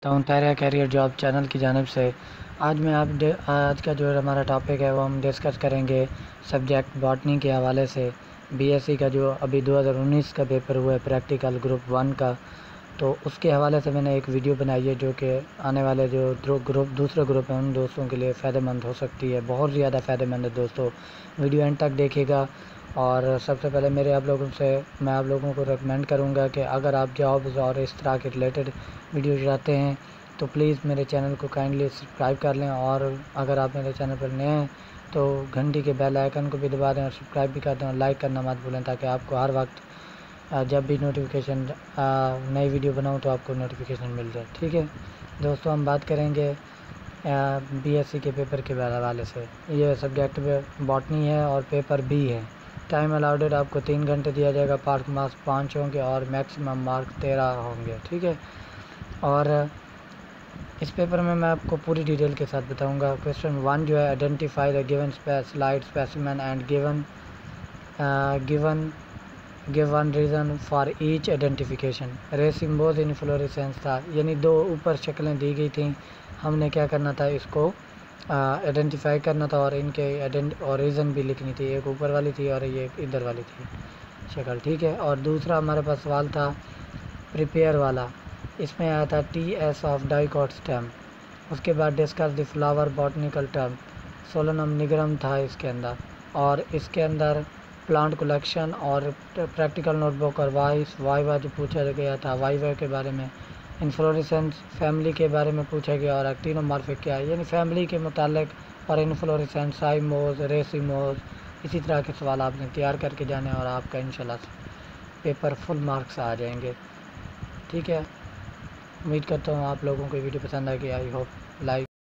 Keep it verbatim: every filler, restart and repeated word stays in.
हूँ तारा career job channel की जानिब से। आज मैं आप डे- आज का जो हमारा टॉपिक है वो हम डिस्कस करेंगे सब्जेक्ट बॉटनी के हवाले से। बीएससी का जो अभी दो हज़ार उन्नीस का पेपर हुआ है प्रैक्टिकल ग्रुप वन का, तो उसके हवाले से मैंने एक वीडियो बनाई है जो कि आने वाले जो दो ग्रुप दूसरे ग्रुप हैं उन दोस्तों के लिए फ़ायदेमंद हो सकती है, बहुत ज़्यादा फ़ायदेमंद है दोस्तों। वीडियो एंड तक देखिएगा। और सबसे पहले मेरे आप लोगों से मैं आप लोगों को रिकमेंड करूंगा कि अगर आप जॉब्स और इस तरह के रिलेटेड वीडियो चाहते हैं तो प्लीज़ मेरे चैनल को काइंडली सब्सक्राइब कर लें। और अगर आप मेरे चैनल पर नए हैं तो घंटी के बेल आइकन को भी दबा दें और सब्सक्राइब भी कर दें और लाइक करना मत भूलें, ताकि आपको हर वक्त जब भी नोटिफिकेशन नई वीडियो बनाऊं तो आपको नोटिफिकेशन मिल जाए। ठीक है दोस्तों, हम बात करेंगे बीएससी के पेपर के हवाले से। ये सब्जेक्ट बॉटनी है और पेपर बी है। टाइम अलाउडेड आपको तीन घंटे दिया जाएगा, पार्क मार्क्स पाँच होंगे और मैक्सिमम मार्क तेरह होंगे। ठीक है, और इस पेपर में मैं आपको पूरी डिटेल के साथ बताऊंगा। क्वेश्चन वन जो है, identify the given slide specimen and given given give one reason for each identification. रे सिम्बोज इन फ्लोरेसेंस था, यानी दो ऊपर शक्लें दी गई थी, हमने क्या करना था, इसको आइडेंटिफाई करना था और इनके आइडेंट और रीज़न भी लिखनी थी। एक ऊपर वाली थी और ये इधर वाली थी शक्ल। ठीक है, और दूसरा हमारे पास सवाल था प्रिपेयर वाला, इसमें आया था T S of dicot stem. उसके बाद discuss the flower botanical term, solanum nigrum था इसके अंदर। और इसके अंदर प्लांट कलेक्शन और प्रैक्टिकल नोटबुक और वाइस वाइवा जो पूछा गया था वाइवा के बारे में। इन्फ्लोरेसेंस फैमिली के बारे में पूछा गया और एक्टिनोमॉर्फिक क्या है, यानी फैमिली के मुतालिक, और इन्फ्लोरेसेंस साइमोज रेसिमोज, इसी तरह के सवाल आपने तैयार करके जाने और आपका इंशाल्लाह पेपर फुल मार्क्स आ जाएंगे। ठीक है, उम्मीद करता हूँ आप लोगों को वीडियो पसंद आएगी। I hope like